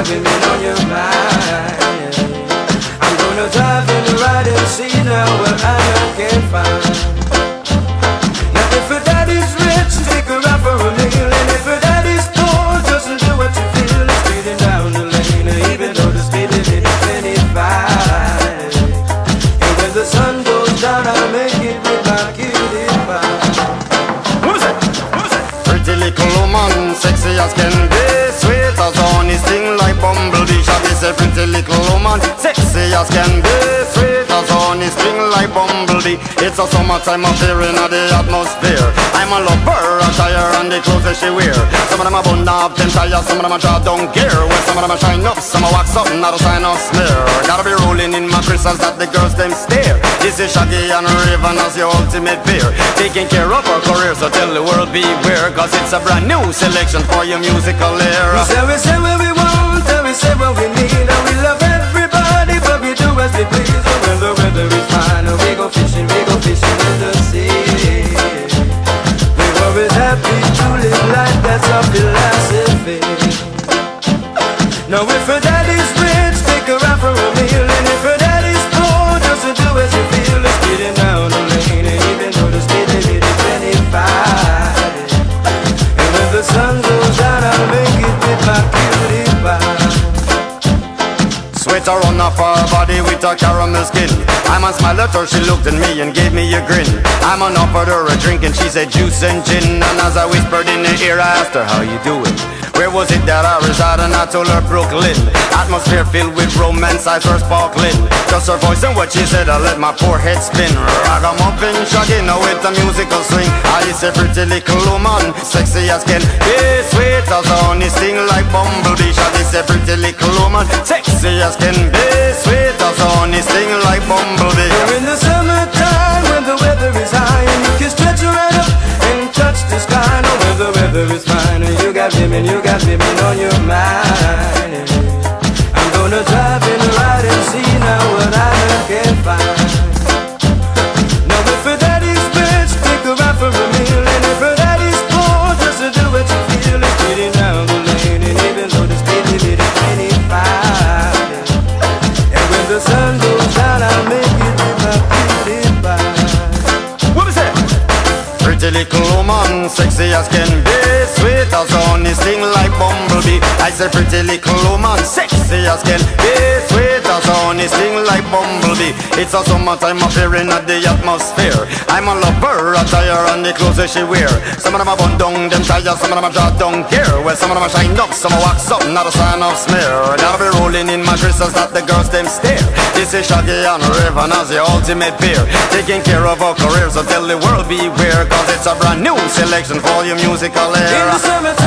women on your mind. I'm gonna drive in the ride and see now what I can find. Now if her daddy's rich, take her out for a meal. And if her daddy's poor, just do what you feel. It's speeding down the lane, even though the speed limit is 25. And when the sun goes down, I'll make it with my cutie pie. Who's it? Who's it? Pretty little woman, sexy as can be, sweet as honey, sting like bumblebee. Shall we say pretty little woman, sexy as can be, sweet as honey, sting like bumblebee. It's a summertime affair in the atmosphere. I'm a lover, a tire and the clothes that she wear. Some of them are bun up, them tires, some of them are draw down gear. Well, some of them are shine up, some are wax up, not a sign of smear. Gotta be rolling in my crystals that the girls them stare. This is Shaggy and Raven as your ultimate peer, taking care of our career, so tell the world beware, cause it's a brand new selection for your musical era. We say what we want, and we say what we need, and we love everybody, but we do as we please. And when the weather is fine, we go fishing in the sea. We're always happy to live life, that's our philosophy. Now if her daddy's rich, take her out for a meal. And if her daddy's poor, just do as you feel. It's getting down the lane, and even though the speed limit is 25. And when the sun goes down, I'll make it with my cutie pie. Sweater on off her body with a caramel skin. I'm a smile at her, she looked at me and gave me a grin. I'm on offered her a drink and she said juice and gin. And as I whispered in her ear, I asked her, how you doing? Where was it that I resided? And I told her Brooklyn. Atmosphere filled with romance, eyes were sparkling. Just her voice and what she said, I let my poor head spin. Ragamuffin, Shaggy, now with a musical swing. I is a pretty little woman, sexy as can be, sweet as honey, sting like bumblebee. Shaggy is a pretty little woman, sexy as can be, sweet as honey, sting like bumblebee. You're in the summertime when the weather is high, and you can stretch your right up and touch the sky. No, when the weather is fine, and you got women on your mind. I'm gonna drive in the ride and see now what I can find. Now if her daddy's rich, take her out for a meal. And if her daddy's poor, just do what you feel. It's getting down the lane, and even though the speed limit is 25. And when the sun goes down, I'll make it with my cutie pie. What was that? Pretty little woman, sexy as can be, sweet as honey, sting like bumblebee. I said pretty little woman, sexy as can be, sweet as honey, sting like bumblebee. It's a summertime affair in the atmosphere. I'm a lover, a tire and the clothes that she wear. Some of them are bun down, them tires, some of them are draw down gear. Well, some of them are shine up, some are wax up, not a sign of smear. Gotta be rolling in my crystals that the girls them stare. This is Shaggy and Raven as the ultimate peer, taking care of our careers, so tell the world beware, cause it's a brand new selection for your musical era. In the summer